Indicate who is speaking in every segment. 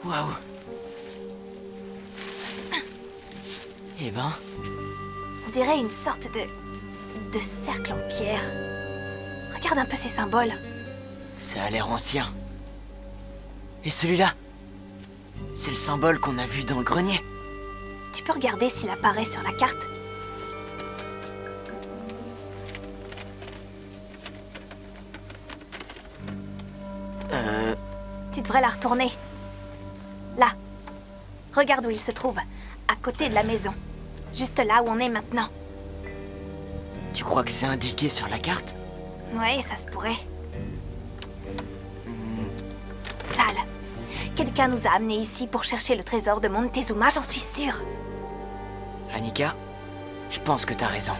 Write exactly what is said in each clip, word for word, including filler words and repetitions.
Speaker 1: Waouh. Eh ben...
Speaker 2: On dirait une sorte de... de cercle en pierre. Regarde un peu ces symboles.
Speaker 1: Ça a l'air ancien. Et celui-là? C'est le symbole qu'on a vu dans le grenier.
Speaker 2: Tu peux regarder s'il apparaît sur la carte?
Speaker 1: Euh...
Speaker 2: Tu devrais la retourner. Là. Regarde où il se trouve. À côté de la maison. Juste là où on est maintenant.
Speaker 1: Tu crois que c'est indiqué sur la carte?
Speaker 2: Ouais, ça se pourrait. Sale. Quelqu'un nous a amenés ici pour chercher le trésor de Montezuma, j'en suis sûre.
Speaker 1: Annika, je pense que t'as raison.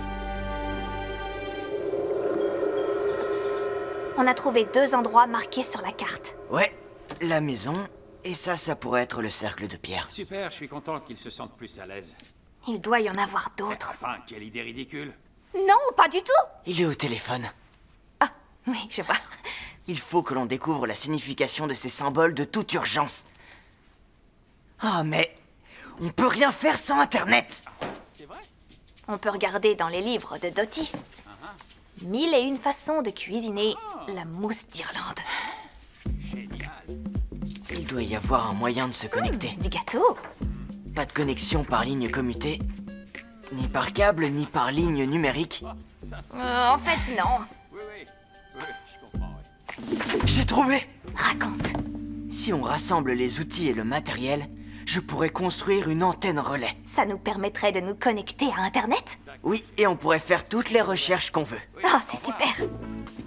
Speaker 2: On a trouvé deux endroits marqués sur la carte.
Speaker 1: Ouais, la maison, et ça, ça pourrait être le cercle de pierre.
Speaker 3: Super, je suis content qu'ils se sentent plus à l'aise.
Speaker 2: Il doit y en avoir d'autres.
Speaker 3: Enfin, quelle idée ridicule.
Speaker 2: Non, pas du tout.
Speaker 1: Il est au téléphone.
Speaker 2: Ah, oui, je vois.
Speaker 1: Il faut que l'on découvre la signification de ces symboles de toute urgence. Oh, mais... on peut rien faire sans Internet.
Speaker 3: C'est vrai?
Speaker 2: On peut regarder dans les livres de Dottie. Mille et une façons de cuisiner la mousse d'Irlande.
Speaker 3: Génial.
Speaker 1: Il doit y avoir un moyen de se connecter.
Speaker 2: Du gâteau.
Speaker 1: Pas de connexion par ligne commutée, ni par câble, ni par ligne numérique.
Speaker 2: Euh, en fait, non.
Speaker 3: Oui, oui, oui, je comprends, oui.
Speaker 1: J'ai trouvé!
Speaker 2: Raconte.
Speaker 1: Si on rassemble les outils et le matériel, je pourrais construire une antenne relais.
Speaker 2: Ça nous permettrait de nous connecter à Internet?
Speaker 1: Oui, et on pourrait faire toutes les recherches qu'on veut.
Speaker 2: Oh, c'est super.